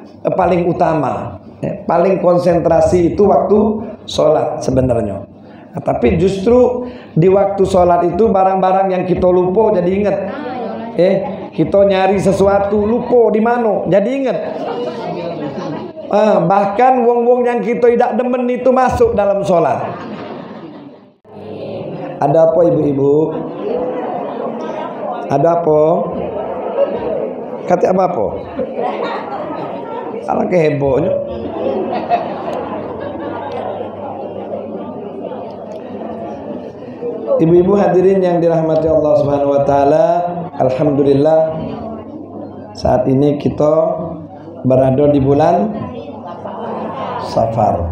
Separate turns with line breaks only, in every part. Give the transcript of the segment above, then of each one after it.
paling utama. Paling konsentrasi itu waktu sholat sebenarnya. Nah, tapi justru di waktu sholat itu barang-barang yang kita lupa jadi ingat. Kita nyari sesuatu lupa di mana jadi ingat. Bahkan wong-wong yang kita tidak demen itu masuk dalam sholat. Ada apa ibu-ibu? Ada apa? Kata apa? Salah kehebohnya. Ibu-ibu hadirin yang dirahmati Allah Subhanahu wa taala, alhamdulillah saat ini kita berada di bulan Safar.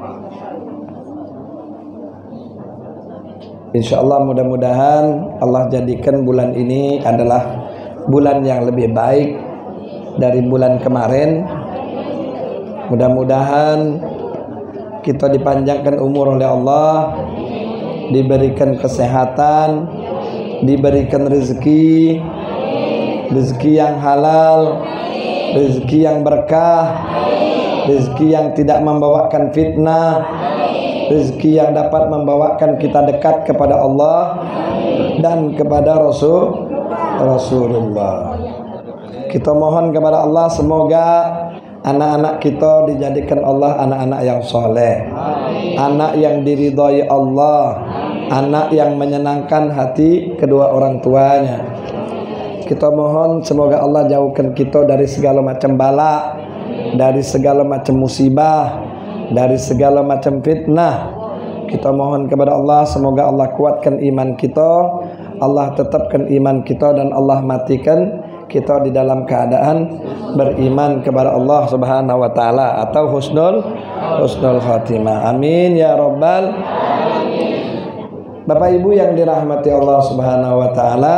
Insyaallah mudah-mudahan Allah jadikan bulan ini adalah bulan yang lebih baik dari bulan kemarin. Mudah-mudahan kita dipanjangkan umur oleh Allah, diberikan kesehatan, diberikan rezeki yang halal, rezeki yang berkah, rezeki yang tidak membawakan fitnah, rezeki yang dapat membawakan kita dekat kepada Allah dan kepada Rasulullah. Kita mohon kepada Allah semoga anak-anak kita dijadikan Allah anak-anak yang soleh, anak yang diridhai Allah, anak yang menyenangkan hati kedua orang tuanya. Kita mohon semoga Allah jauhkan kita dari segala macam bala, dari segala macam musibah, dari segala macam fitnah. Kita mohon kepada Allah semoga Allah kuatkan iman kita, Allah tetapkan iman kita, dan Allah matikan kita di dalam keadaan beriman kepada Allah Subhanahu wa taala atau husnul khatimah. Amin ya rabbal alamin. Bapak Ibu yang dirahmati Allah Subhanahu wa taala,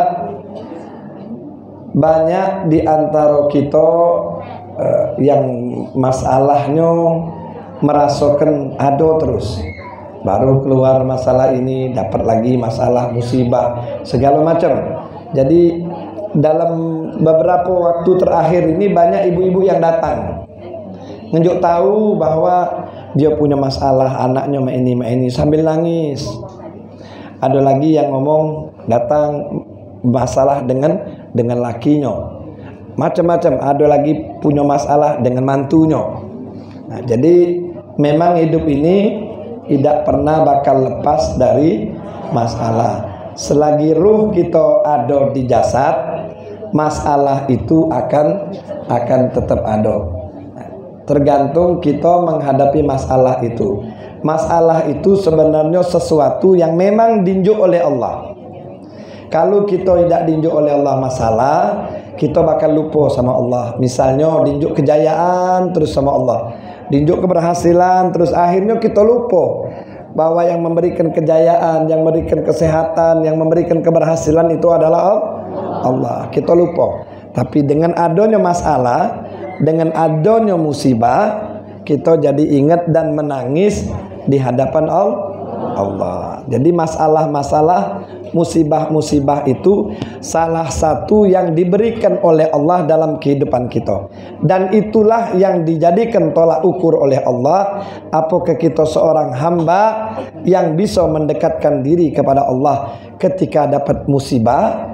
banyak di antara kita yang masalahnya merasakan ada terus. Baru keluar masalah ini, dapat lagi masalah, musibah, segala macam. Jadi dalam beberapa waktu terakhir ini banyak ibu-ibu yang datang nunjuk tahu bahwa dia punya masalah, anaknya ini sambil nangis. Ada lagi yang ngomong datang masalah dengan lakinya, macam-macam. Ada lagi punya masalah dengan mantunya. Nah, jadi memang hidup ini tidak pernah bakal lepas dari masalah. Selagi ruh kita ada di jasad, masalah itu akan tetap ada. Tergantung kita menghadapi masalah itu. Masalah itu sebenarnya sesuatu yang memang dinjuk oleh Allah. Kalau kita tidak dinjuk oleh Allah masalah, kita bakal lupa sama Allah. Misalnya dinjuk kejayaan terus sama Allah, dinjuk keberhasilan terus akhirnya kita lupa bahwa yang memberikan kejayaan, yang memberikan kesehatan, yang memberikan keberhasilan itu adalah Allah. Kita lupa. Tapi dengan adanya masalah, dengan adanya musibah, kita jadi ingat dan menangis di hadapan Allah. Jadi masalah-masalah, musibah-musibah itu salah satu yang diberikan oleh Allah dalam kehidupan kita. Dan itulah yang dijadikan tolak ukur oleh Allah. Apakah kita seorang hamba yang bisa mendekatkan diri kepada Allah ketika dapat musibah?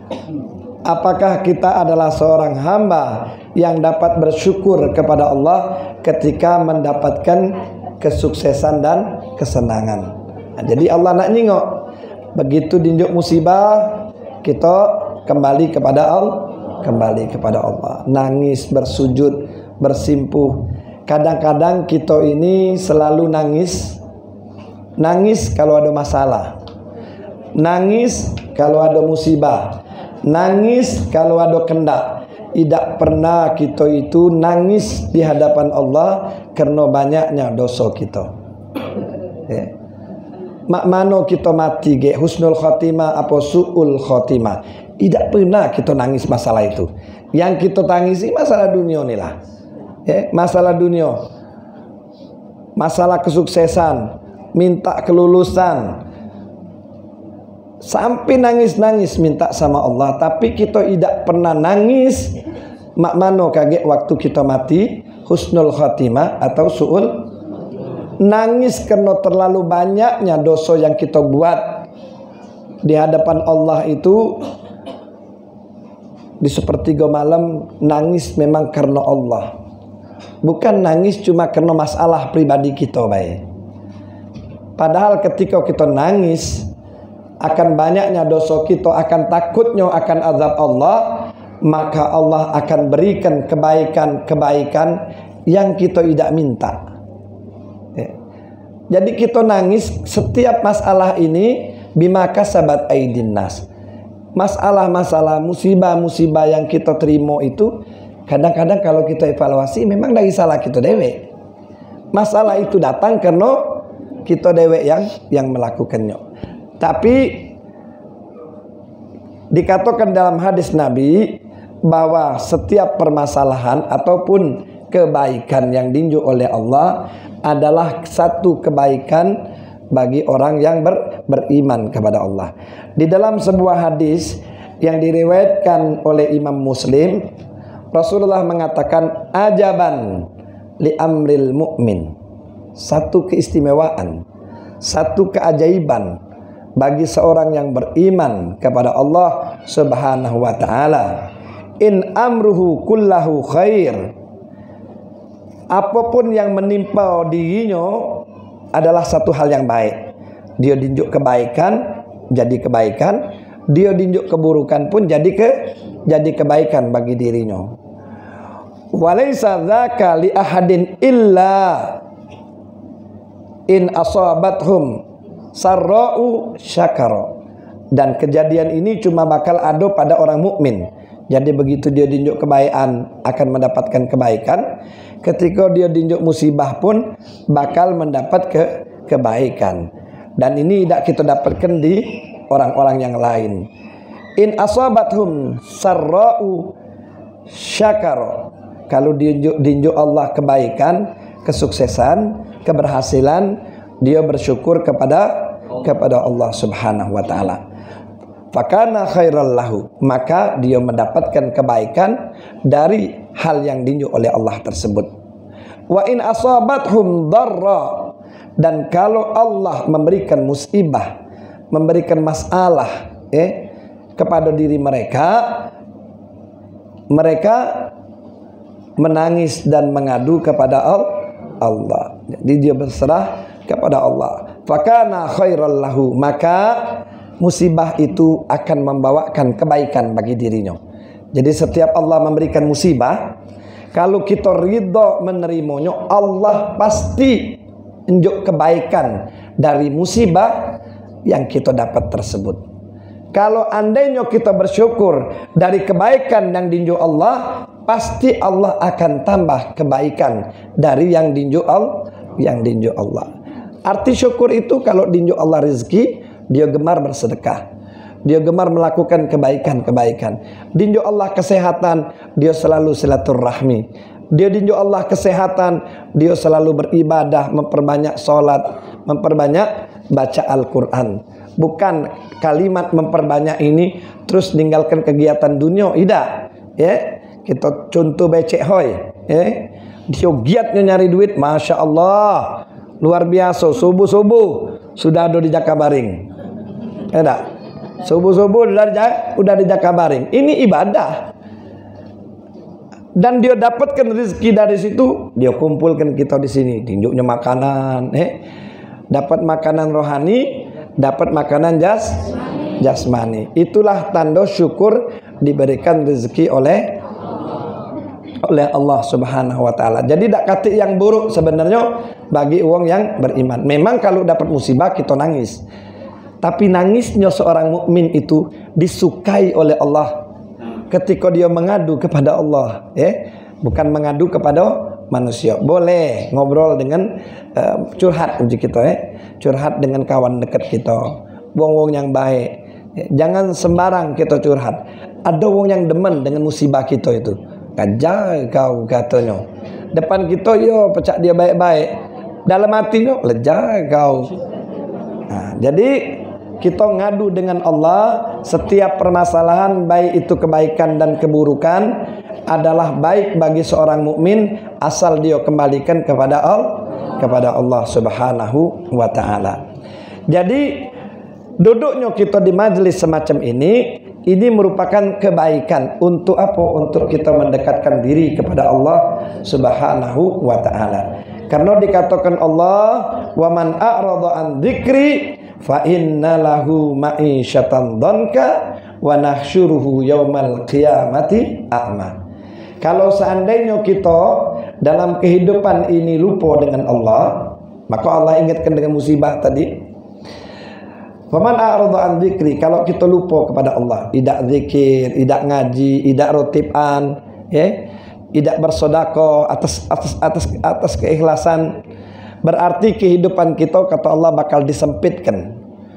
Apakah kita adalah seorang hamba yang dapat bersyukur kepada Allah ketika mendapatkan kesuksesan dan kesenangan? Nah, jadi Allah nak nyingok, begitu dinjuk musibah kita kembali kepada Allah, nangis, bersujud, bersimpuh. Kadang-kadang kita ini selalu nangis kalau ada masalah, nangis kalau ada musibah, nangis kalau ada kendak. Tidak pernah kita itu nangis di hadapan Allah karena banyaknya dosa kita. Mak mano kita mati ge husnul khotimah apa su'ul khotimah. Tidak pernah kita nangis masalah itu. Yang kita tangisi masalah dunia ni lah. Masalah dunia, masalah kesuksesan, minta kelulusan, sampai nangis-nangis minta sama Allah. Tapi kita tidak pernah nangis mak mano kaget waktu kita mati husnul khatimah atau su'ul. Nangis karena terlalu banyaknya dosa yang kita buat di hadapan Allah itu. Di sepertiga malam nangis memang karena Allah, bukan nangis cuma karena masalah pribadi kita baik. Padahal ketika kita nangis akan banyaknya dosa kita, akan takutnya akan azab Allah, maka Allah akan berikan kebaikan-kebaikan yang kita tidak minta. Jadi kita nangis setiap masalah ini bima kasabat aidin nas. Masalah-masalah, musibah-musibah yang kita terima itu kadang-kadang kalau kita evaluasi memang dari salah kita dewek. Masalah itu datang karena kita dewek yang melakukannya. Tapi dikatakan dalam hadis Nabi bahwa setiap permasalahan ataupun kebaikan yang diunjuk oleh Allah adalah satu kebaikan bagi orang yang beriman kepada Allah. Di dalam sebuah hadis yang diriwayatkan oleh Imam Muslim, Rasulullah mengatakan ajaban li amril mu'min. Satu keistimewaan, satu keajaiban bagi seorang yang beriman kepada Allah Subhanahu wa taala. In amruhu kullahu khair. Apapun yang menimpa dirinya adalah satu hal yang baik. Dia dinjuk kebaikan, jadi kebaikan. Dia dinjuk keburukan pun jadi kebaikan bagi dirinya. Walaysa dzaka li ahadin illa in asabathum sarra'u syakara. Dan kejadian ini cuma bakal ada pada orang mukmin. Jadi begitu dia dinjuk kebaikan akan mendapatkan kebaikan. Ketika dia dinjuk musibah pun bakal mendapat kebaikan. Dan ini tidak kita dapatkan di orang-orang yang lain. In asabathum sarra'u syakara. Kalau dinjuk Allah kebaikan, kesuksesan, keberhasilan, dia bersyukur kepada Allah Subhanahu wa taala. Fakana khairal lahu, maka dia mendapatkan kebaikan dari hal yang dinjuk oleh Allah tersebut. Wa in asabathum darra, dan kalau Allah memberikan musibah, memberikan masalah kepada diri mereka, mereka menangis dan mengadu kepada Allah. Jadi dia berserah kepada Allah. Fakana khairal lahu, maka musibah itu akan membawakan kebaikan bagi dirinya. Jadi setiap Allah memberikan musibah, kalau kita ridha menerimanya, Allah pasti unjuk kebaikan dari musibah yang kita dapat tersebut. Kalau andainya kita bersyukur dari kebaikan yang dinjuk Allah, pasti Allah akan tambah kebaikan dari yang dinjuk Allah. Arti syukur itu kalau dinjuk Allah rezeki, dia gemar bersedekah, dia gemar melakukan kebaikan-kebaikan. Dinjuk Allah kesehatan, dia selalu silaturahmi. Dia dinjuk Allah kesehatan, dia selalu beribadah, memperbanyak sholat, memperbanyak baca Al-Quran. Bukan kalimat memperbanyak ini terus tinggalkan kegiatan dunia, tidak. Kita contoh becek hoy, dia giatnya nyari duit, masya Allah, luar biasa. Subuh-subuh sudah ada di Jakabaring. Subuh-subuh udah di Jakabaring. Ini ibadah. Dan dia dapatkan rezeki dari situ, dia kumpulkan kita di sini. Tinjuknya makanan, dapat makanan rohani, dapat makanan jasmani. Itulah tanda syukur diberikan rezeki oleh Allah Subhanahu wa taala. Jadi tak kata yang buruk sebenarnya bagi orang yang beriman. Memang kalau dapat musibah kita nangis. Tapi nangisnya seorang mukmin itu disukai oleh Allah ketika dia mengadu kepada Allah, bukan mengadu kepada manusia. Boleh ngobrol dengan curhat uji kita, curhat dengan kawan dekat kita, wong-wong yang baik. Jangan sembarang kita curhat. Ada wong yang demen dengan musibah kita itu. Kajai kau katanya. Depan kita yo pecah dia baik-baik. Dalam hatinya lejai kau. Nah, jadi kita ngadu dengan Allah setiap permasalahan, baik itu kebaikan dan keburukan, adalah baik bagi seorang mukmin asal dia kembalikan kepada Allah Subhanahu wa taala. Jadi duduknya kita di majelis semacam ini merupakan kebaikan untuk apa? Untuk kita mendekatkan diri kepada Allah Subhanahu wa taala. Karena dikatakan Allah, "Wa man a'rada an dzikri fa inna lahu ma'isyatan dhanka wa nahsyuruhu yaumal qiyamati a'ma." Kalau seandainya kita dalam kehidupan ini lupa dengan Allah, maka Allah ingatkan dengan musibah tadi. Faman a'rada an dzikri, kalau kita lupa kepada Allah, tidak zikir, tidak ngaji, tidak rotiban, ya, tidak bersedekah atas keikhlasan, berarti kehidupan kita, kata Allah, bakal disempitkan.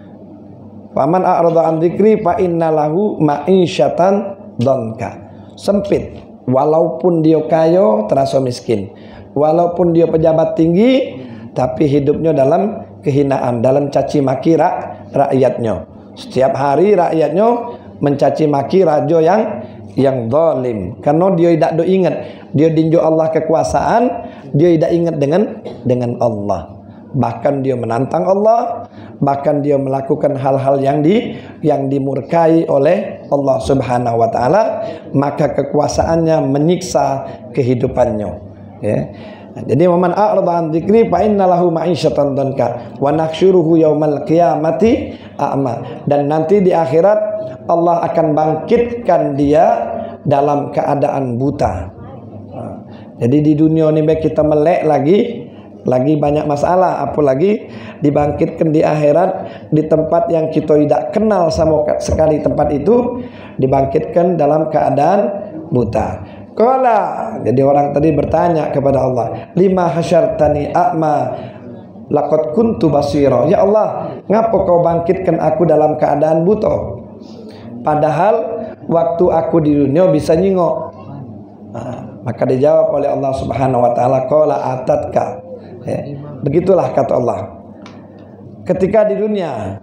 Faman a'rada an dzikri fa innalahu ma'isyatan dhanka. Sempit, walaupun dia kaya terasa miskin, walaupun dia pejabat tinggi tapi hidupnya dalam kehinaan, dalam caci maki rakyatnya. Setiap hari rakyatnya mencaci maki raja yang zalim, karena dia tidak ingat, dia dinjuk Allah kekuasaan, dia tidak ingat dengan Allah. Bahkan dia menantang Allah, bahkan dia melakukan hal-hal yang dimurkai oleh Allah Subhanahu wa taala, maka kekuasaannya menyiksa kehidupannya, ya. Jadi waman a'rada an dzikri fa innalahu ma'isyatan dhanka wa nahsyuruhu yaumal qiyamati a'ma. Dan nanti di akhirat Allah akan bangkitkan dia dalam keadaan buta. Jadi di dunia ini kita melek lagi banyak masalah, apalagi dibangkitkan di akhirat, di tempat yang kita tidak kenal sama sekali tempat itu, dibangkitkan dalam keadaan buta. Qala, jadi orang tadi bertanya kepada Allah, lima hasyartani a'ma laqad kuntu basira. Ya Allah, ngapa kau bangkitkan aku dalam keadaan buta? Padahal waktu aku di dunia bisa nyingok. Maka dijawab oleh Allah Subhanahu wa taala, qala atatka. Ya, begitulah kata Allah. Ketika di dunia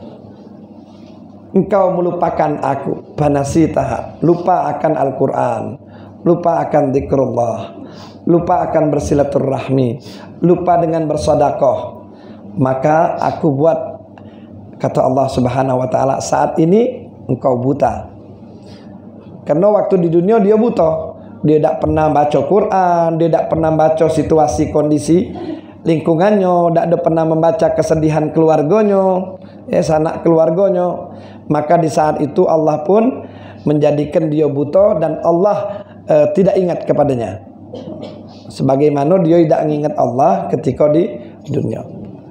engkau melupakan aku, banasitaha, lupa akan Al-Qur'an, lupa akan zikrullah, lupa akan bersilaturahmi, lupa dengan bersedekah, maka aku buat, kata Allah Subhanahu wa taala, saat ini engkau buta. Karena waktu di dunia dia buta, dia tidak pernah baca Quran, dia tidak pernah baca situasi kondisi lingkungannya, tidak pernah membaca kesedihan keluarganya, sanak keluarganya. Maka di saat itu Allah pun menjadikan dia buta dan Allah tidak ingat kepadanya, sebagaimana dia tidak mengingat Allah ketika di dunia.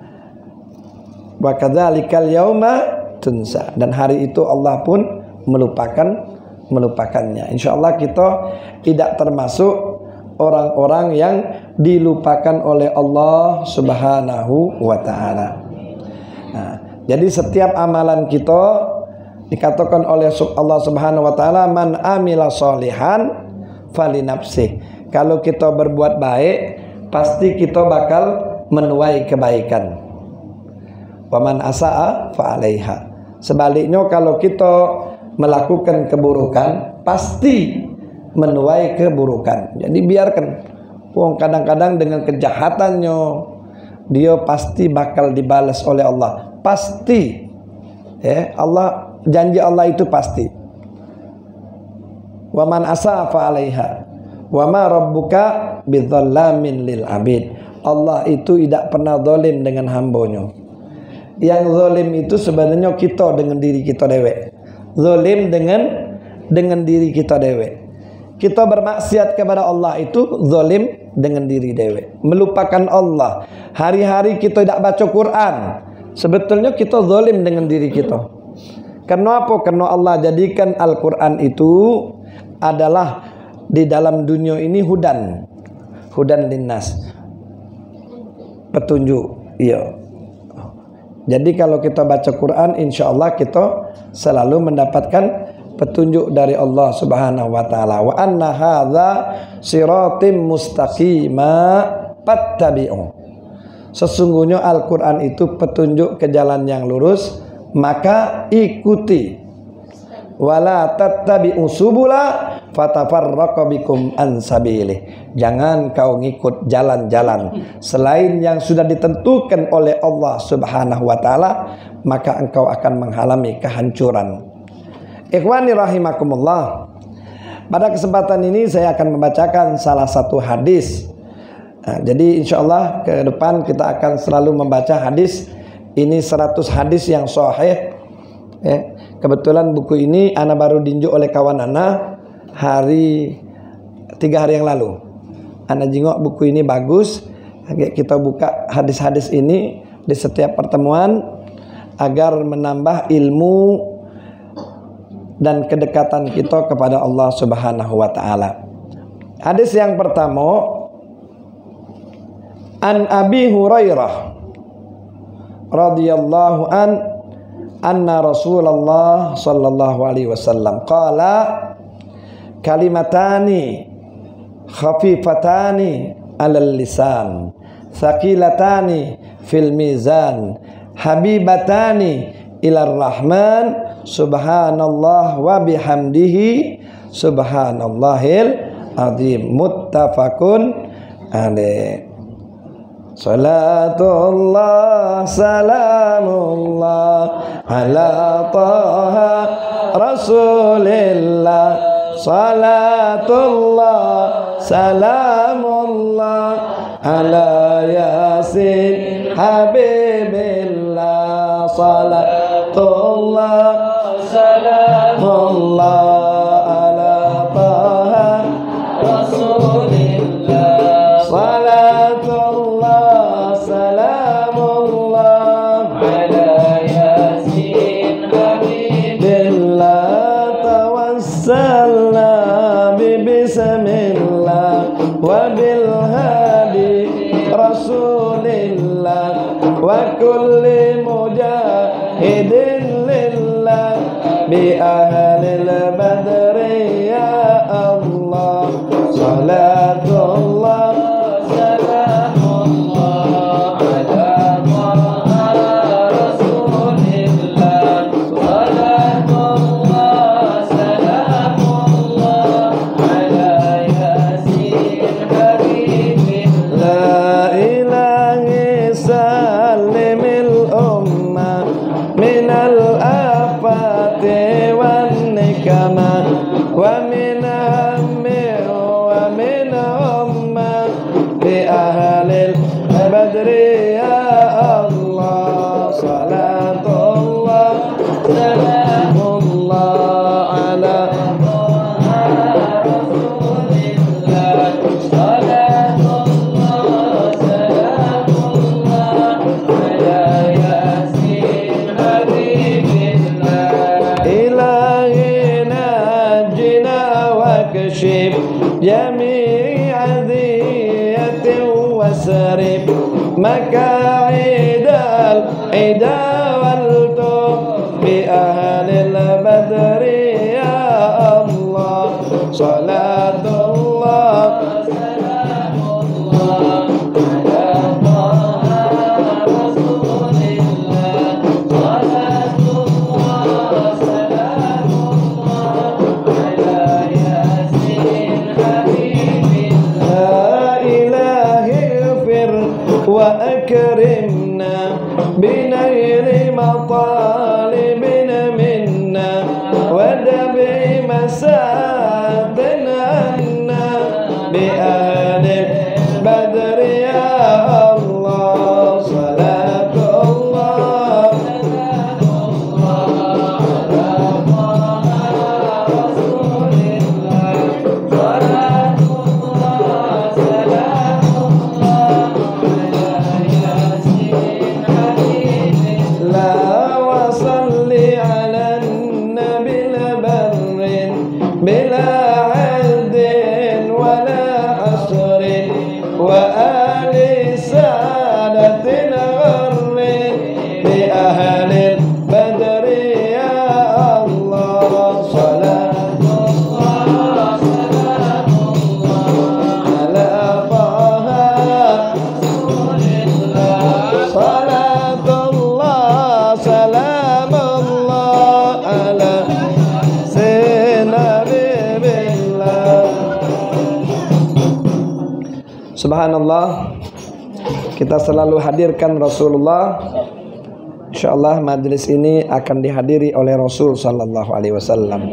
Wa kadzalikal yauma tunsa, dan hari itu Allah pun melupakannya. Insyaallah kita tidak termasuk orang-orang yang dilupakan oleh Allah Subhanahu wa taala. Nah, jadi setiap amalan kita dikatakan oleh Allah Subhanahu wa taala, man amila sholihan falinafsih. Kalau kita berbuat baik, pasti kita bakal menuai kebaikan. Wa man asaa fa alaiha. Sebaliknya kalau kita melakukan keburukan, pasti menuai keburukan. Jadi biarkan. Kadang-kadang dengan kejahatannya dia pasti bakal dibalas oleh Allah. Pasti. Allah, janji Allah itu pasti. Wa man asaa fa alaiha. Wa ma rabbuka bidzallamin lil abid. Allah itu tidak pernah zalim dengan hambanya. Yang zalim itu sebenarnya kita dengan diri kita dewek. Zalim dengan diri kita dewek. Kita bermaksiat kepada Allah itu zalim dengan diri dewek. Melupakan Allah. Hari-hari kita tidak baca Quran. Sebetulnya kita zalim dengan diri kita. Karena apa? Karena Allah jadikan Al-Quran itu adalah di dalam dunia ini hudan linnas, petunjuk. Iya. Jadi kalau kita baca Quran, insya Allah kita selalu mendapatkan petunjuk dari Allah Subhanahu wa taala. Wa anna hadza siratim mustaqima fattabi'u. Sesungguhnya Al-Quran itu petunjuk ke jalan yang lurus, maka ikuti. Wala tattabi'u subula fatafarraqu bikum an sabilih. Jangan kau ngikut jalan-jalan selain yang sudah ditentukan oleh Allah Subhanahu wa taala, maka engkau akan mengalami kehancuran. Ikhwani rahimakumullah. Pada kesempatan ini saya akan membacakan salah satu hadis. Jadi insyaallah ke depan kita akan selalu membaca hadis. Ini 100 hadis yang sahih. Kebetulan buku ini ana baru dinjuk oleh kawan ana 3 hari yang lalu. Ana jingok buku ini bagus. Kita buka hadis-hadis ini di setiap pertemuan agar menambah ilmu dan kedekatan kita kepada Allah Subhanahu wa taala. Hadis yang pertama, an Abi Hurairah radhiyallahu anna Rasulullah sallallahu alaihi wasallam qala kalimatani khafifatani 'alal lisan thaqilatani fil mizan habibatani ilar rahman subhanallah wa bihamdihi subhanallahil azim. Muttafaqun alaih. Salatullah salamullah ala taha rasulillah. Salatullah salamullah ala yasin habibillah. Salatullah salamullah ala taha rasulillah. Salatullah salamullah ala yasin habibillah. Tawassalna bismillah wa bil hadi rasulillah wa kulli mujahidin lillah bi ahlil badri ya Allah. Salatullah salamullah ala rasulillah. Salatullah salamullah ala yasin habibillah. La ilaha salimil ummah minal afati wan nikmah wa min hammi wa min umma bi ahlil badri ya Allah. Salatullah salamullah ala rasulillah. Salatullah salamullah ala yasin habibillah. Ilahi najina wa kashif jami'a dhiyatin wasrib maka'idal ida wal tub bi ahlil badri ya Allah. Salatullah salamullah ala rasulillah. Salatullah salamullah ala yasin habibillah. Ilahi ighfir wa akrimna binaili matalibina minna wa dabi masatina bi ahlil badri ya Allah. Salatullah salamullah Subhanallah, kita selalu hadirkan Rasulullah. InsyaAllah majlis ini akan dihadiri oleh Rasul Sallallahu Alaihi Wasallam.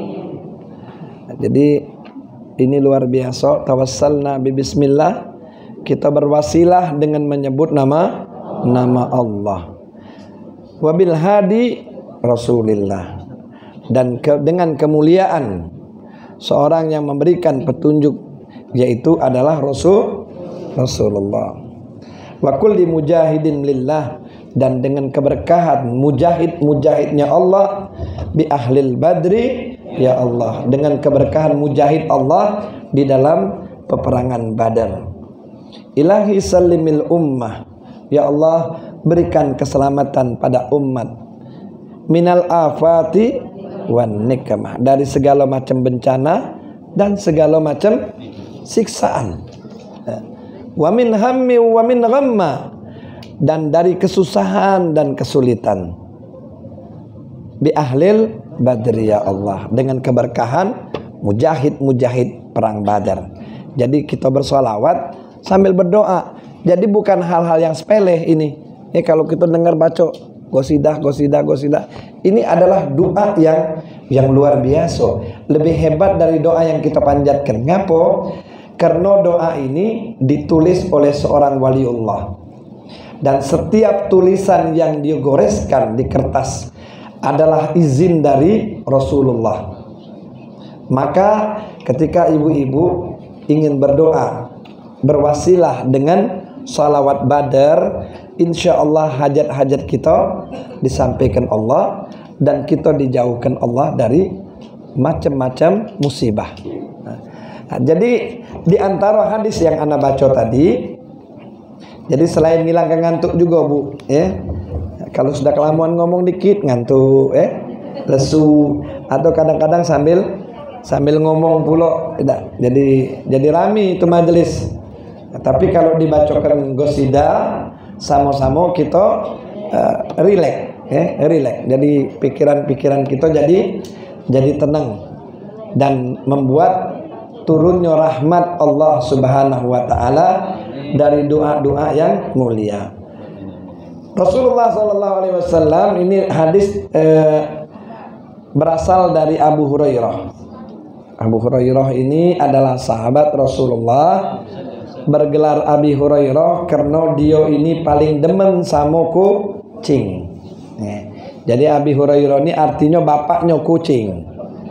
Jadi ini luar biasa. Tawassalna bi bismillah, kita berwasilah dengan menyebut nama Allah. Wabil hadi Rasulillah, dan dengan kemuliaan seorang yang memberikan petunjuk, yaitu adalah Rasulullah. Wa kulli mujahidin lillah, dan dengan keberkahan mujahidnya Allah, bi ahlil badri ya Allah, dengan keberkahan mujahid Allah di dalam peperangan Badar. Ilahi salimil ummah, ya Allah berikan keselamatan pada umat, minal afati wan nikmah, dari segala macam bencana dan segala macam siksaan, wa min hammi wa min ghamma, dan dari kesusahan dan kesulitan. Bi ahlil badri ya Allah, dengan keberkahan mujahid perang Badar. Jadi kita bersolawat sambil berdoa. Jadi bukan hal-hal yang sepele ini. Kalau kita dengar baca gosidah, ini adalah doa yang luar biasa, lebih hebat dari doa yang kita panjatkan. Ngapo? Karena doa ini ditulis oleh seorang waliullah, dan setiap tulisan yang digoreskan di kertas adalah izin dari Rasulullah. Maka ketika ibu-ibu ingin berdoa, berwasilah dengan salawat Badar, insya Allah hajat-hajat kita disampaikan Allah, dan kita dijauhkan Allah dari macam-macam musibah. Nah, jadi di antara hadis yang ana baca tadi, jadi selain ngilangkan ngantuk juga Bu, kalau sudah kelamaan ngomong dikit ngantuk, lesu, atau kadang-kadang sambil ngomong pula, tidak. Jadi rami itu majelis. Nah, tapi kalau dibacakan gosida, sama-sama kita relax, Jadi pikiran-pikiran kita jadi tenang, dan membuat turunnya rahmat Allah Subhanahu wa taala dari doa-doa yang mulia. Rasulullah sallallahu alaihi wasallam, ini hadis berasal dari Abu Hurairah. Abu Hurairah ini adalah sahabat Rasulullah, bergelar Abi Hurairah karena dia ini paling demen sama kucing. Jadi Abi Hurairah ini artinya bapaknya kucing.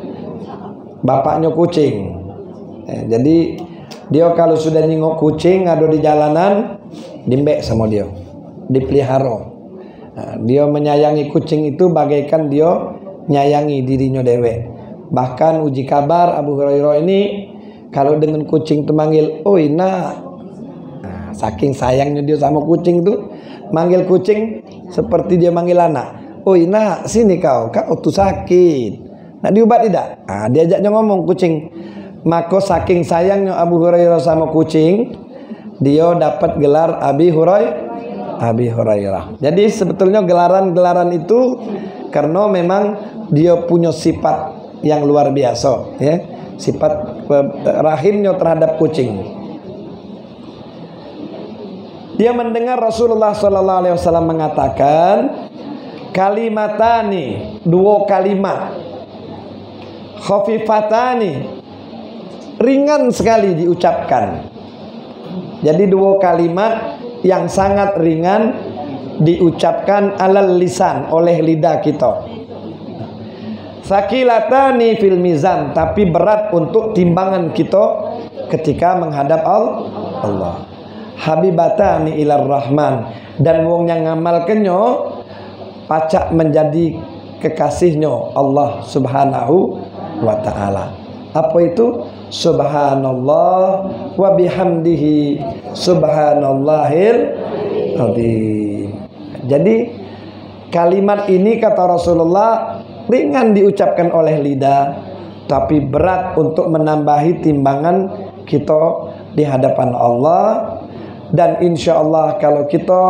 Jadi dia kalau sudah nengok kucing ada di jalanan, dimbek sama dia, dipelihara. Dia menyayangi kucing itu bagaikan dia nyayangi dirinya dewek. Bahkan uji kabar Abu Hurairah ini kalau dengan kucing itu manggil, "Oi nak." Saking sayangnya dia sama kucing itu, manggil kucing seperti dia manggil anak. "Oi nak, sini kau tuh sakit. Nak diobat tidak?" Diajaknya ngomong kucing. Maka saking sayangnya Abu Hurairah sama kucing, dia dapat gelar Abi Hurairah. Jadi sebetulnya gelaran-gelaran itu karena memang dia punya sifat yang luar biasa, sifat rahimnya terhadap kucing. Dia mendengar Rasulullah sallallahu alaihi wasallam mengatakan, kalimatani, dua kalimat, khafifatani, ringan sekali diucapkan. Jadi dua kalimat yang sangat ringan diucapkan alal lisan, oleh lidah kita. Sakilatani fil mizan, tapi berat untuk timbangan kita ketika menghadap Allah. Habibatani ilar rahman, dan wong yang ngamalkannya pacak menjadi kekasihnya Allah Subhanahu wa ta'ala. Apa itu? Subhanallah wa bihamdihi subhanallahil azim. Jadi kalimat ini kata Rasulullah ringan diucapkan oleh lidah, tapi berat untuk menambahi timbangan kita di hadapan Allah. Dan insya Allah kalau kita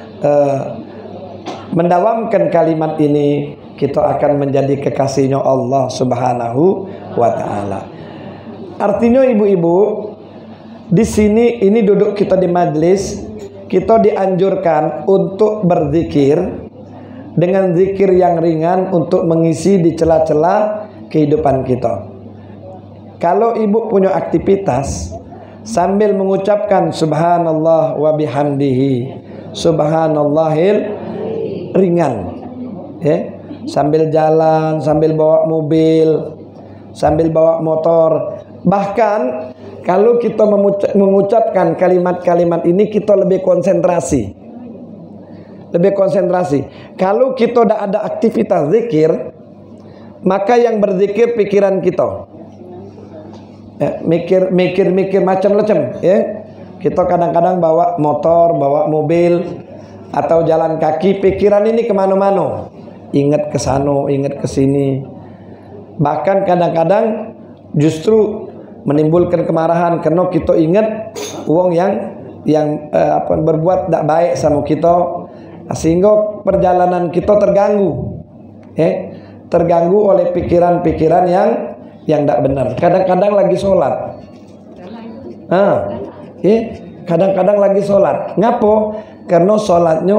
mendawamkan kalimat ini, kita akan menjadi kekasihnya Allah Subhanahu wa ta'ala. Artinya ibu-ibu, di sini ini duduk kita di majelis, kita dianjurkan untuk berzikir dengan zikir yang ringan untuk mengisi di celah-celah kehidupan kita. Kalau ibu punya aktivitas sambil mengucapkan subhanallah wa bihamdihi, subhanallahil ringan, ya, sambil jalan, sambil bawa mobil, sambil bawa motor. Bahkan kalau kita mengucapkan kalimat-kalimat ini, kita lebih konsentrasi. Lebih konsentrasi. Kalau kita tidak ada aktivitas zikir, maka yang berzikir pikiran kita. Ya, mikir macam-macam. Ya. Kita kadang-kadang bawa motor, bawa mobil, atau jalan kaki, pikiran ini kemana-mana. Ingat ke sana, ingat ke sini. Bahkan kadang-kadang justru menimbulkan kemarahan karena kita ingat uang yang berbuat tidak baik sama kita, sehingga perjalanan kita terganggu, terganggu oleh pikiran-pikiran yang tidak benar. Kadang-kadang lagi sholat, kadang-kadang lagi sholat. Ngapo? Karena sholatnya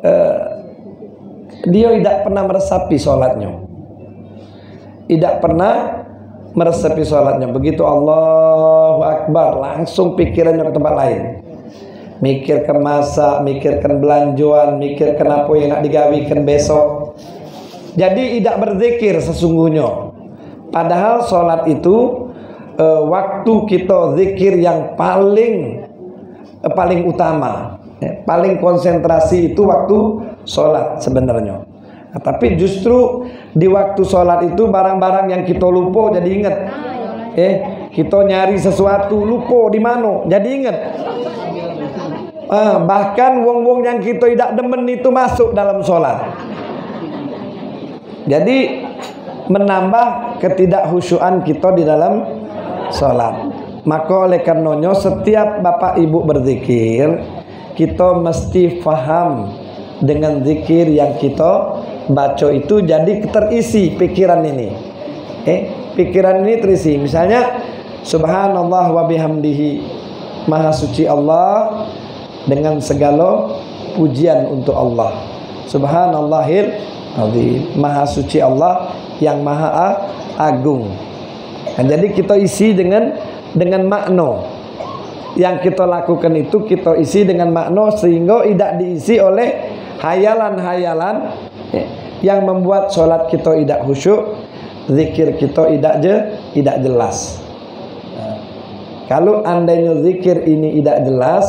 dia tidak pernah meresapi sholatnya, tidak pernah meresapi sholatnya. Begitu Allahu Akbar, langsung pikirannya ke tempat lain. Mikir ke masak, mikirkan belanjuan, mikirkan apa yang nak digawikan besok. Jadi tidak berzikir sesungguhnya. Padahal sholat itu waktu kita zikir yang paling utama, paling konsentrasi itu waktu sholat sebenarnya. Nah, tapi justru di waktu sholat itu barang-barang yang kita lupa jadi ingat. Kita nyari sesuatu lupa di mana jadi ingat. Bahkan wong-wong yang kita tidak demen itu masuk dalam sholat. Jadi menambah ketidakhusyuan kita di dalam sholat. Maka oleh karenanya setiap bapak ibu berzikir, kita mesti faham dengan zikir yang kita baca itu, jadi terisi pikiran ini. Pikiran ini terisi. Misalnya subhanallah wa bihamdihi, maha suci Allah dengan segala pujian untuk Allah. Subhanallahil azim, maha suci Allah yang maha agung. Nah, jadi kita isi dengan makna yang kita lakukan itu, kita isi dengan makna sehingga tidak diisi oleh hayalan-hayalan yang membuat sholat kita tidak khusyuk, zikir kita tidak jelas. Nah, kalau andainya zikir ini tidak jelas,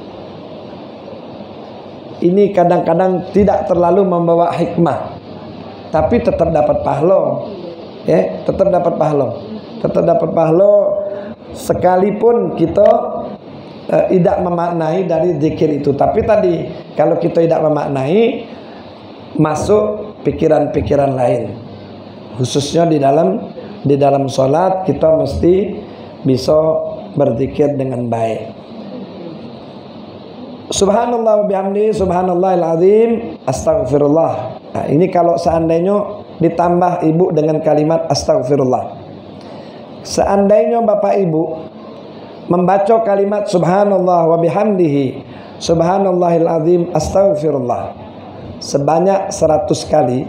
ini kadang-kadang tidak terlalu membawa hikmah, tapi tetap dapat pahala, tetap dapat pahala, sekalipun kita tidak memaknai dari zikir itu. Tapi tadi kalau kita tidak memaknai, masuk pikiran-pikiran lain, khususnya di dalam sholat kita mesti bisa berzikir dengan baik. Subhanallah wa bihamdihi, subhanallahil azim, astaghfirullah. Nah, ini kalau seandainya ditambah ibu dengan kalimat astaghfirullah. Seandainya bapak ibu membaca kalimat subhanallah wa bihamdihi, subhanallahil azim, astaghfirullah sebanyak 100 kali,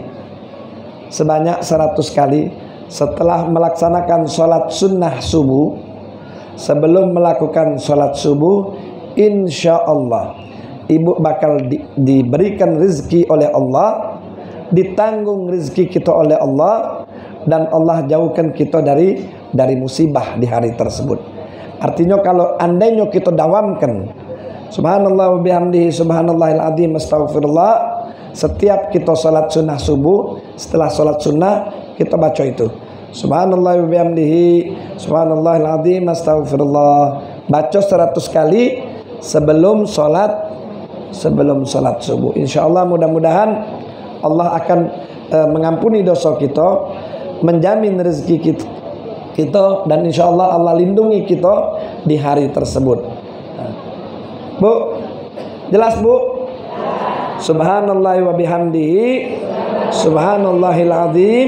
setelah melaksanakan sholat sunnah subuh, sebelum melakukan sholat subuh, insya Allah ibu bakal diberikan rezeki oleh Allah, ditanggung rezeki kita oleh Allah, dan Allah jauhkan kita dari musibah di hari tersebut. Artinya kalau andainya kita dawamkan subhanallah wa bihamdihi, subhanallahil azim, astaghfirullah, setiap kita salat sunnah subuh, setelah salat sunnah kita baca itu subhanallah wa bihamdihi, subhanallahil azim, astaghfirullah, baca 100 kali sebelum salat subuh. Insyaallah mudah-mudahan Allah akan mengampuni dosa kita, menjamin rezeki kita, dan insyaallah Allah lindungi kita di hari tersebut. Bu, jelas bu? Subhanallah wa bihamdihi, subhanallahil azim,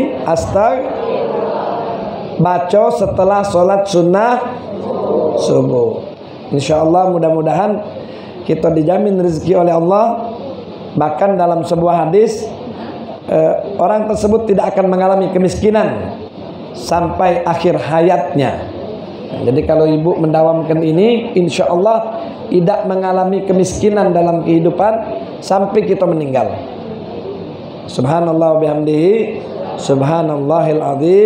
baca setelah sholat sunnah subuh. Insya Allah mudah-mudahan kita dijamin rezeki oleh Allah. Bahkan dalam sebuah hadis, orang tersebut tidak akan mengalami kemiskinan sampai akhir hayatnya. Jadi kalau ibu mendawamkan ini, insya Allah tidak mengalami kemiskinan dalam kehidupan sampai kita meninggal. Subhanallah bihamdihi, subhanallahil azim.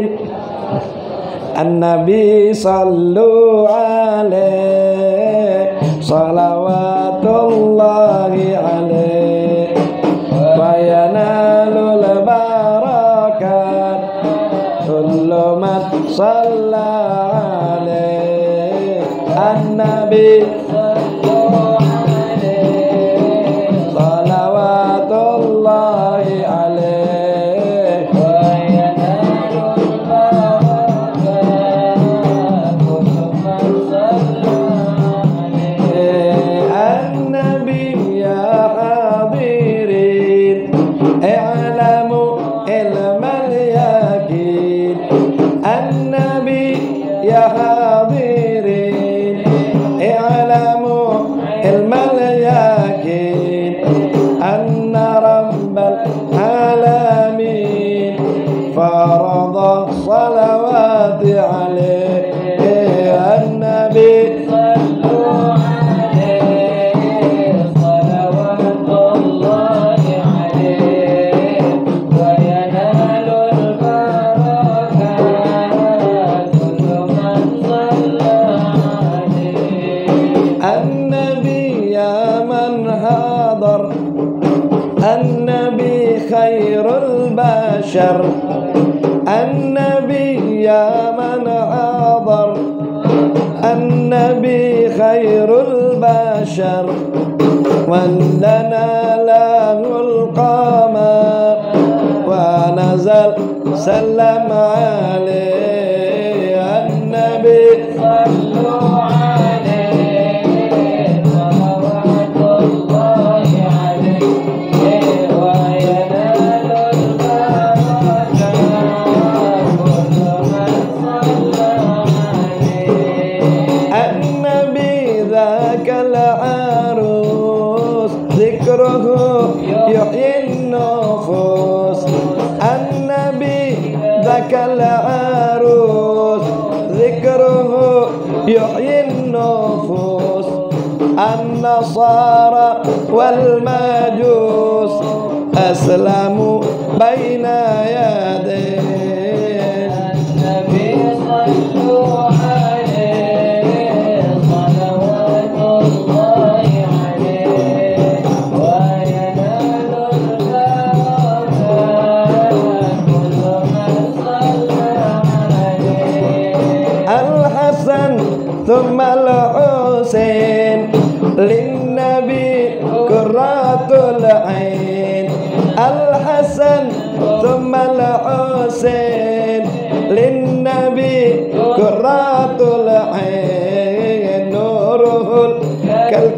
An-Nabi sallu alaihi salawatullahi alaihi wa yanalul barakat kullu man shalla alaihi. An-Nabi sallu alaihi salawatullahi alaihi wa yanalul barakat kullu man shalla alaihi. An-Nabi ya hadirin i'lamu ilmal yaqin. An-Nabi ya hadirin i'lamu ilmal yaqin anna rabbal alamin farada salawati alaihi. An-Nabi sallu alaihi salawatullahi alaihi wa yanalul barakat kullu man shalla alaihi. An-Nabi ya man hadar An-Nabi khairul bashar. An-Nabi ya man hadar An-Nabi khairul bashar wandana lahul qamar wa nazal salam alaihi. An-Nabi sallu alaihi salawatullahi alaihi wa yanalul barakat kullu man shalla alaihi. An-Nabi dzakal arus dzikruhu yuhyin nufus. An-Nabi dzakal arus dzikruhu yuhyin nufus. An-Nasara wal Majus aslamu baina yadayhi. An-Nabi sallu alaihi salawatullahi alaihi wa yanalul barakat kullu man shalla alaihi. Al-Hasan thumma al-Husain lin-Nabi qurratul ain. Al-Hasan thumma al-Husain lin-Nabi qurratul ain. Nuruhul kal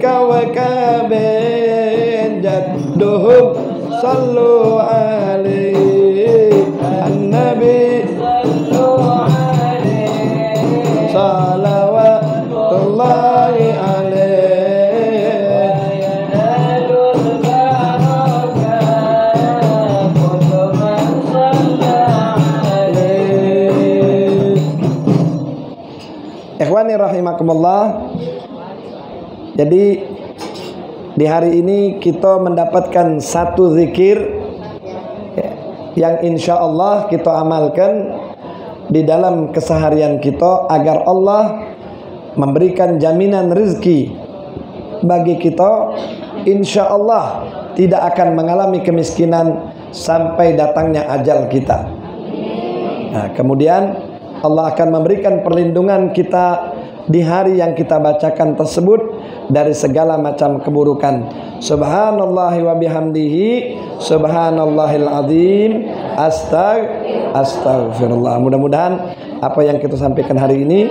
kawkabin jadduhum sallu alaihi. An-Nabi sallu alaihi salawatullahi alaihi wa yanalul barakat kullu man shalla alaihi. Ikhwani rahimakumullah. Jadi di hari ini kita mendapatkan satu zikir yang insya Allah kita amalkan di dalam keseharian kita agar Allah memberikan jaminan rezeki bagi kita. Insya Allah tidak akan mengalami kemiskinan sampai datangnya ajal kita. Nah, kemudian Allah akan memberikan perlindungan kita di hari yang kita bacakan tersebut dari segala macam keburukan. Subhanallahi wa bihamdihi subhanallahil azim. Astagfirullah. Mudah-mudahan apa yang kita sampaikan hari ini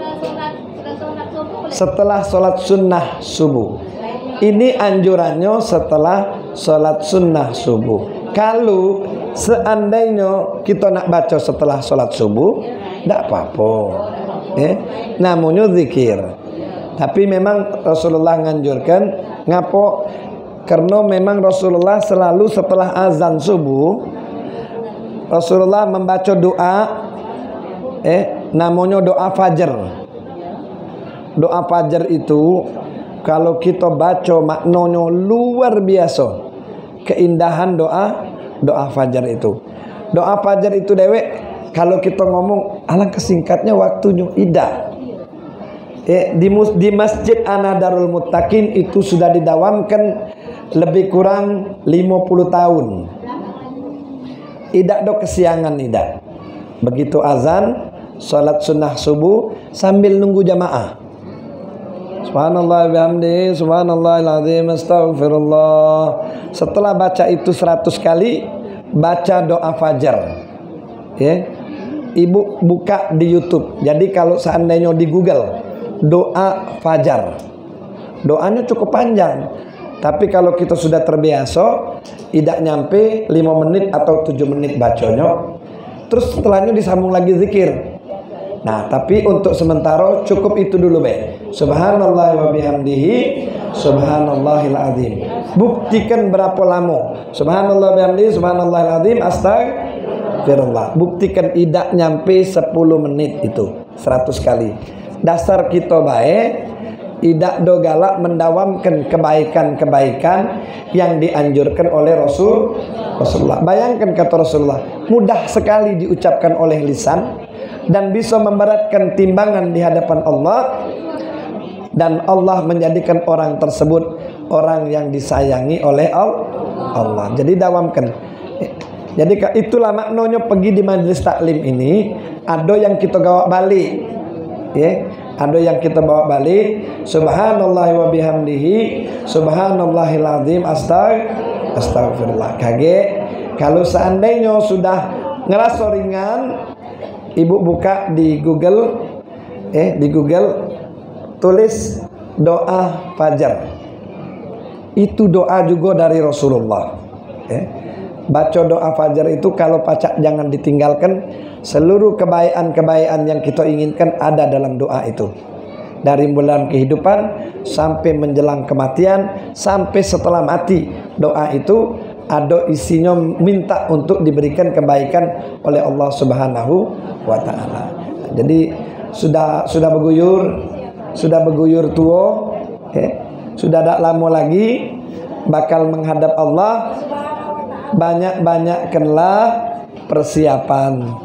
setelah sholat sunnah subuh. Ini anjurannya setelah sholat sunnah subuh. Kalau seandainya kita nak baca setelah sholat subuh, tidak apa-apa. Namanya zikir. Tapi memang Rasulullah nganjurkan ngapo, karena memang Rasulullah selalu setelah azan subuh Rasulullah membaca doa namanya doa fajar. Doa fajar itu kalau kita baca maknanya luar biasa. Keindahan doa fajar itu. Doa fajar itu dewek kalau kita ngomong alangkah singkatnya waktunya ida. Di Masjid Anadarul Muttaqin itu sudah didawamkan lebih kurang 50 tahun. Ida do kesiangan ida. Begitu azan, salat sunnah subuh sambil nunggu jamaah. Subhanallah bihamdihi, subhanallahil azim, astaghfirullah. Setelah baca itu 100 kali, baca doa fajar. Ibu buka di YouTube. Jadi kalau seandainya di Google doa fajar, doanya cukup panjang. Tapi kalau kita sudah terbiasa, tidak nyampe 5 menit atau 7 menit bacanya. Terus setelahnya disambung lagi zikir. Nah, tapi untuk sementara cukup itu dulu be. Subhanallah wa bihamdihi, subhanallahil azim. Buktikan berapa lama. Subhanallah bihamdihi, subhanallahil azim, astagfirullah. Buktikan tidak nyampe 10 menit itu 100 kali. Dasar kita baik, tidak do galak mendawamkan kebaikan-kebaikan yang dianjurkan oleh Rasulullah. Bayangkan kata Rasulullah, mudah sekali diucapkan oleh lisan dan bisa memberatkan timbangan di hadapan Allah, dan Allah menjadikan orang tersebut orang yang disayangi oleh Allah. Jadi dawamkan. Jadi itulah maknanya pergi di majelis taklim ini. Ada yang kita bawa balik, ada yang kita bawa balik. Subhanallah wa bihamdihi, subhanallahil azim, astagfirullah. Kaget kalau seandainya sudah ngerasa ringan, ibu buka di Google, tulis doa fajar. Itu doa juga dari Rasulullah. Baca doa fajar itu kalau pacak jangan ditinggalkan. Seluruh kebaikan-kebaikan yang kita inginkan ada dalam doa itu. Dari bulan kehidupan sampai menjelang kematian, sampai setelah mati. Doa itu ada isinya minta untuk diberikan kebaikan oleh Allah Subhanahu wa taala. Jadi sudah berguyur tua, sudah tak lama lagi bakal menghadap Allah. Banyak-banyakkanlah persiapan.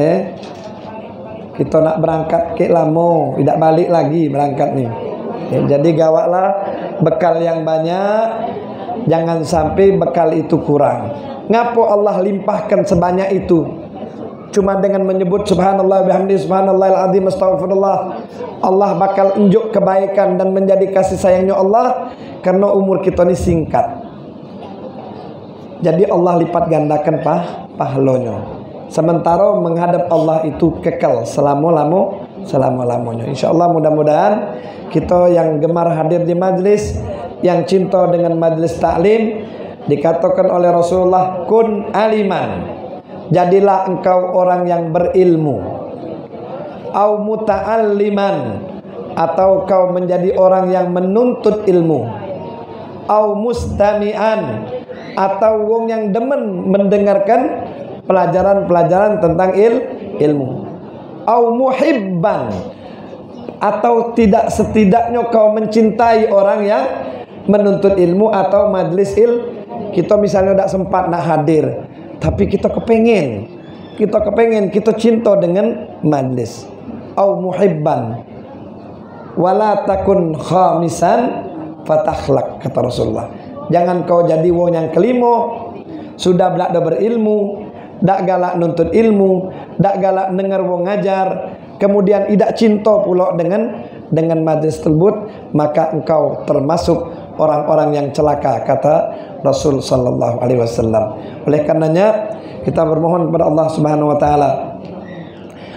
Kita nak berangkat ke lama, tidak balik lagi berangkat nih. Jadi gawatlah bekal yang banyak, jangan sampai bekal itu kurang. Ngapo Allah limpahkan sebanyak itu? Cuma dengan menyebut subhanallah bihamdi, subhanallahil azim, astaghfirullah. Allah bakal unjuk kebaikan dan menjadi kasih sayangnya Allah, karena umur kita ini singkat. Jadi Allah lipat gandakan pahalanya. Sementara menghadap Allah itu kekal selama-lamanya. Insyaallah mudah-mudahan kita yang gemar hadir di majlis, yang cinta dengan majlis taklim, dikatakan oleh Rasulullah, kun aliman, jadilah engkau orang yang berilmu, au muta'alliman, atau kau menjadi orang yang menuntut ilmu, au mustami'an, atau wong yang demen mendengarkan pelajaran-pelajaran tentang ilmu, au muhibban, atau tidak setidaknya kau mencintai orang yang menuntut ilmu atau majlis kita misalnya tidak sempat nak hadir, tapi kita kepengen, kita cinta dengan majlis. Au muhibban wala takun khamisan fatakhlak, kata Rasulullah. Jangan kau jadi wong yang kelima, sudah belak berilmu, dak galak nuntut ilmu, dak galak dengar wong ngajar, kemudian tidak cinta pula dengan majlis tersebut, maka engkau termasuk orang-orang yang celaka, kata Rasul sallallahu alaihi wasallam. Oleh karenanya kita bermohon kepada Allah Subhanahu wa taala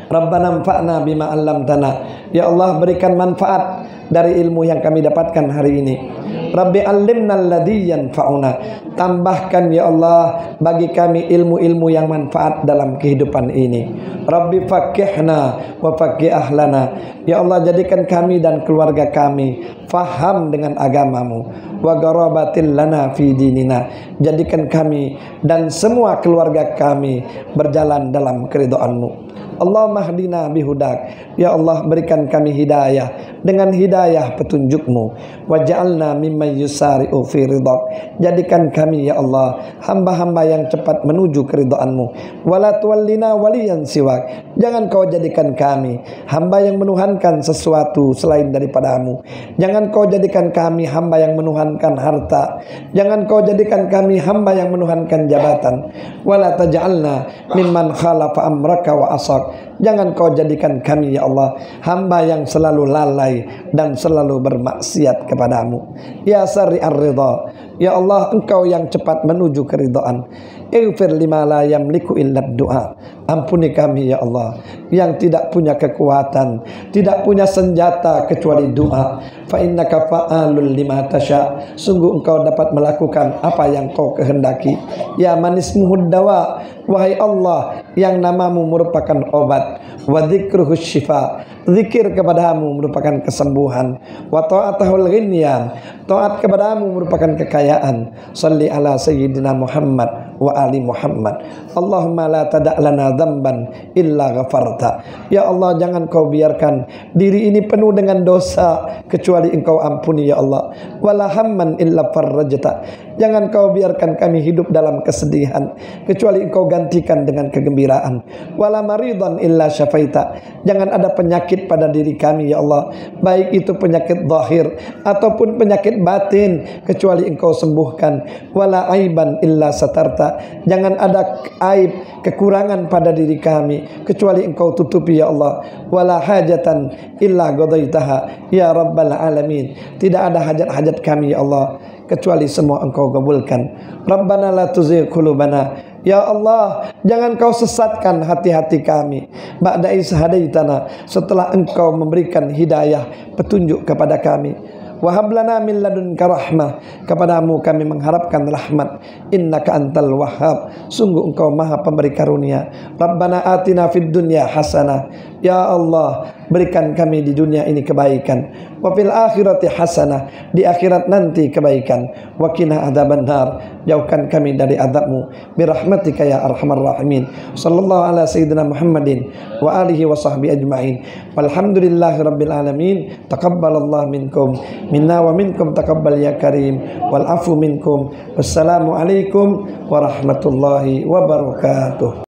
Rabbana anfa'na bima 'allamtana. Ya Allah, berikan manfaat dari ilmu yang kami dapatkan hari ini. Rabbi 'allimna alladzi yanfa'una. Tambahkan ya Allah bagi kami ilmu-ilmu yang manfaat dalam kehidupan ini. Rabbi faqihna wa faqih ahlana. Ya Allah, jadikan kami dan keluarga kami faham dengan agamamu. Wa garabatil lana fi dinina. Jadikan kami dan semua keluarga kami berjalan dalam keridhaanmu. Allahumma hdina bihudak. Ya Allah, berikan kami hidayah dengan hidayah petunjukmu. Waj'alna mimman yusari'u fi ridhak. Jadikan kami ya Allah hamba-hamba yang cepat menuju keridhaanmu. Wala tuwallina waliyan siwak. Jangan kau jadikan kami hamba yang menuhankan sesuatu selain daripadamu. Jangan kau jadikan kami hamba yang menuhankan harta. Jangan kau jadikan kami hamba yang menuhankan jabatan. Wala taj'alna mimman khalafa amraka wa asak. Jangan kau jadikan kami ya Allah hamba yang selalu lalai dan selalu bermaksiat kepadamu. Ya sari'ar ridha. Ya Allah, engkau yang cepat menuju keridhaan. Ighfir lima la yamliku illa du'a. Ampuni kami ya Allah yang tidak punya kekuatan, tidak punya senjata kecuali doa. Fa innaka fa'alul lima tasya. Sungguh engkau dapat melakukan apa yang kau kehendaki. Ya manismuhud dawa. Wahai Allah yang namamu merupakan obat. Wa dzikruhus syifa. Zikir kepadamu merupakan kesembuhan. Wa ta'atahul ghinyan. Taat kepadamu merupakan kekayaan. Salli ala sayyidina Muhammad wa ali Muhammad. Allahumma la tada' lana dzamban illa ghafarta. Ya Allah, jangan kau biarkan diri ini penuh dengan dosa kecuali engkau ampuni ya Allah. Wala hamman illa farrajta. Jangan kau biarkan kami hidup dalam kesedihan kecuali engkau gantikan dengan kegembiraan. Wala maridan illa syafaita. Jangan ada penyakit pada diri kami ya Allah, baik itu penyakit zahir ataupun penyakit batin, kecuali engkau sembuhkan. Wala aiban illa satarta. Jangan ada aib, kekurangan pada diri kami kecuali engkau tutupi ya Allah. Wala hajatan illa qadaitaha ya rabbal alamin. Tidak ada hajat-hajat kami ya Allah kecuali semua engkau kabulkan. Rabbana la tuzigh qulubana. Ya Allah, jangan kau sesatkan hati-hati kami. Ba'da iz hadaitana, setelah engkau memberikan hidayah petunjuk kepada kami. Wa hab lana min ladunka rahmah. Kepadamu kami mengharapkan rahmat. Innaka antal wahhab. Sungguh engkau maha pemberi karunia. Rabbana atina fid dunya hasanah. Ya Allah, berikan kami di dunia ini kebaikan. Wa fil akhirati hasanah. Di akhirat nanti kebaikan. Wa qina adzabannar. Jauhkan kami dari azabmu birahmatika ya arhamar rahimin. Sallallahu ala sayyidina Muhammadin wa alihi wa sahbihi ajma'in. Walhamdulillahi rabbil alamin. Taqabbalallahu minkum minna wa minkum taqabbal ya karim. Wal afu minkum. Wassalamu alaikum warahmatullahi wabarakatuh.